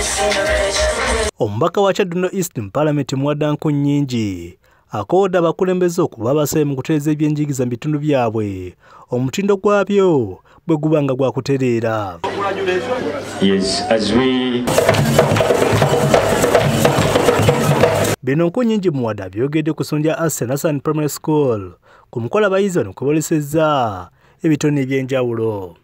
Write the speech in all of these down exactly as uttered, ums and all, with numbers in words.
Omubaka wa Kyadondo East mu Parliament Muwada Nkunyingi akooda abakulembeze okuba abasabe mu kutereeza ebyenjigiriza mu bitundu byabwe omutindo gwabyo bwe guba nga gwakutereera. Yes, as we Bino Nkunyingi Muwada byogedde ku ssomero lya Aspirations Primary School ku mukolo abayizi bano kwe boolesezza ebitone eby'enjawulo.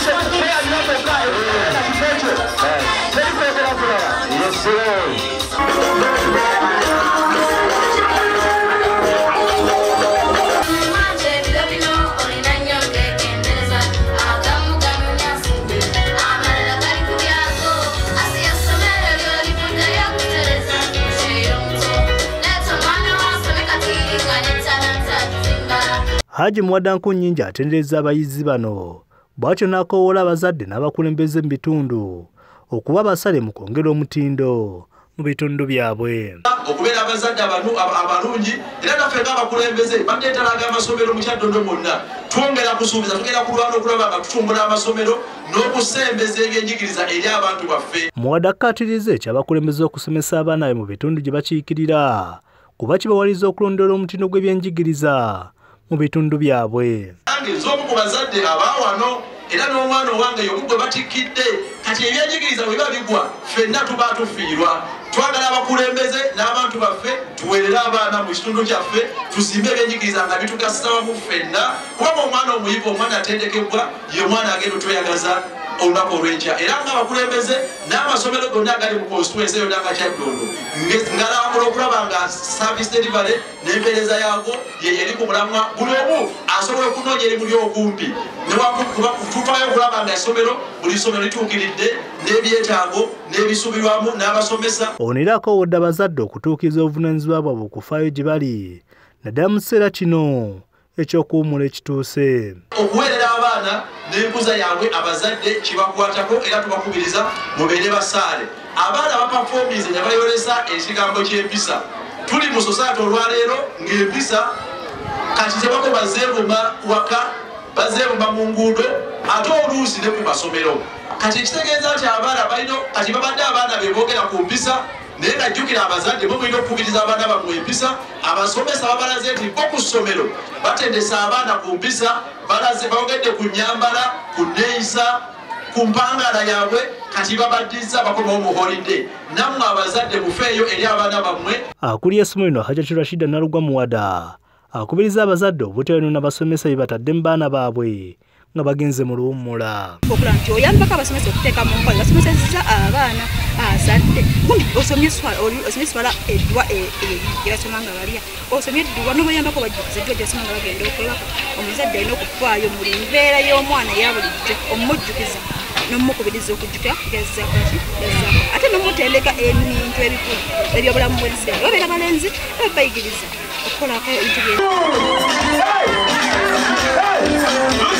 Haji Muwada Nkunyingi atendereza abayizi bano bw'atyo n'akoowola abazadde n'abakulembeze mu bitundu okuba abasale mu kwongera omutindo mu bitundu byabwe. Okubeera abazadde abalungi era naffe ng'abakulembeze bateetalaga amasomero mu Kyadondo mwonna twongera kusuubiza tugenda kulwana okulaba nga tutumbula amasomero n'okusembeza ebyenjigiriza eri abantu baffe. Muwada akkaatiriza ekyabakulembeze okusomesa abaana be mu bitundu gye bakiikirira kuba kibawaliza okulondoola omutindo gw'ebyenjigiriza mu bitundu byabwe. Nange nz'omu ku bazadde abaawano era n'omwana owange y'omu gwe batikkidde kati ebyenjigiriza bwe biba bigwa ffenna tuba tufiirwa. Twagala abakulembeze n'abantu baffe tuweerere abaana mu kitundu kyaffe tuzimbe ebyenjigiriza nga bitugasa wamu ffenna kubanga omwana omuyivu omwana atendekebwa ye mwana agenda otweyagaza olunaku olw'enkya era ng'abakulembeze n'amasomero gonna agali mu constituency yonna nga Kyadondo ngalambula okulaba nga service delivery n'empeereza yaago ye yeri ku mulamwa buli omu asobola okunoonya erimu ly'okumpi tufaayo okulaba nga essomero buli ssomero lituukiridde n'ebyetaago n'ebisubirwamu n'abasomesa. Ono era akoowodde abazadde okutuukiriza obuvunaanyizibwa bwabwe okufaayo gye bali naddala mu kiseera kino ekyokuwummula ekituuse. Okuweerera abaana n'enkuza yaabwe abazadde kibakwatako era tubakubiriza mubeere basaale. Abaana bapafominze ne bayolesa ekigambo ky'empisa. Tuli mu society olwaleero ng'empisa kati tebako bazeebuma waka bazeebuma mu nguudo ate oluusi ne ku masomero. Kati ekitegeeza nti abaana balina kati babadde abaana be boogera ku mpisa naye nga jjukira abazadde bo mulina okukubiriza abaana bammwe empisa. Abasomesa babalaze nti bo ku ssomero batendesa abaana ku mpisa balaze boogedde ku nnyambala ku nneeyisa ku mpangala yaabwe kati babaddiza bakomawo mu holide. Nammwe abazadde mufeeyo eri abaana bammwe. Akulira essomero lino Hajjati Rashida Nalugwa Muwada akubiriza abazadde obutayonoona basomesa bye batadde mu baana baabwe nga bagenze mu luwummula. Okula nti oyambako abasomesa okuteeka mu nkola basomesezza abaana azadde gundi osomye swala eddwa gye basoma nga balya osomye eddwa n'obayambako bajjukiza eddwa gye basoma nga bagenda okulaka. Omuzadde alina okufaayo mu mbeera y'omwana eya bulijjo omumujjukiza n'omukubiriza okujjuka gezaako gezaako ate n'omutendeka ebintu ebikulu ebyobulamu bw'ensi babeera balenzi bayigiriza okukolako ebintu bye.